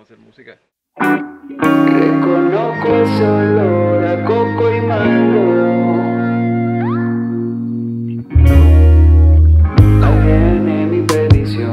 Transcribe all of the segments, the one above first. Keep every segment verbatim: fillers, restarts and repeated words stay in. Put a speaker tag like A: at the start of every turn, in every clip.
A: hacer música.
B: Reconozco ese olor a coco y mango. Ahí viene mi perdición.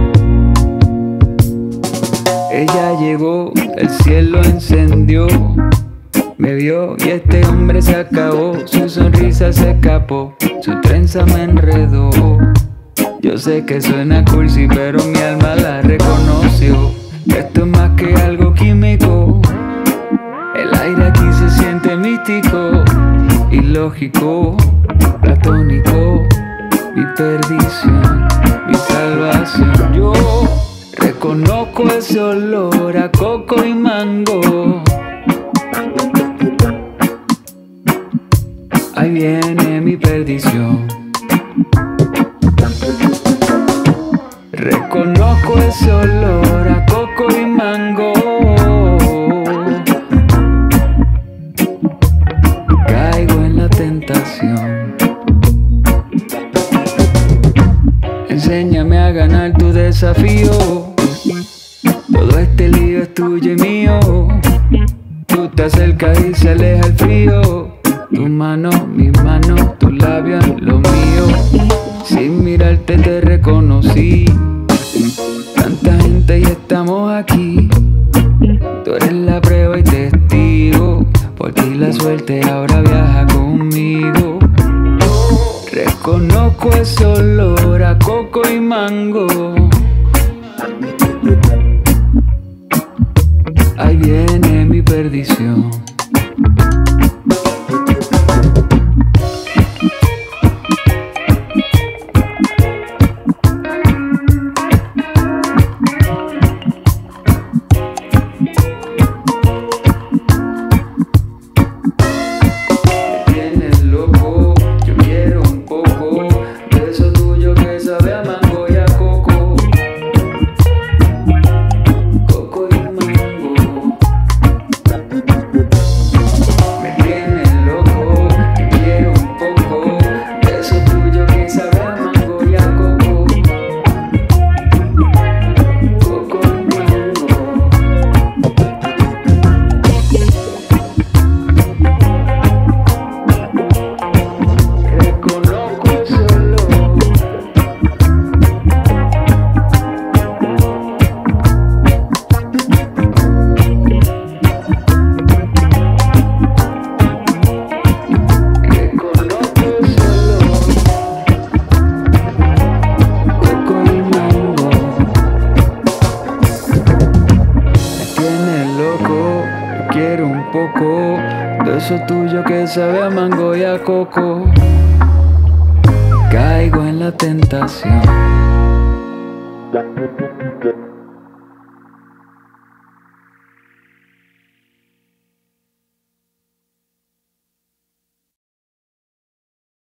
B: Ella llegó, el cielo encendió. Me vio y este hombre se acabó. Su sonrisa se escapó, su trenza me enredó. Yo sé que suena cursi, pero mi alma la reconoció. Esto es más que algo químico. El aire aquí se siente místico, ilógico, platónico. Mi perdición, mi salvación. Yo reconozco ese olor a coco y mango. Ahí viene mi perdición. Reconozco ese olor a coco y mango. Caigo en la tentación. Enséñame a ganar tu desafío. Todo este lío es tuyo y mío. Tú te acercas y se aleja el frío. Tu mano, mi mano, tu labio, lo mío. Sin mirarte te reconocí. Tanta gente y estamos aquí. Tú eres la prueba y testigo. Por ti la suerte ahora viaja conmigo. Reconozco ese olor a coco y mango. Ahí viene mi perdición. Quiero un poco de eso tuyo que sabe a mango y a coco. Caigo en la tentación.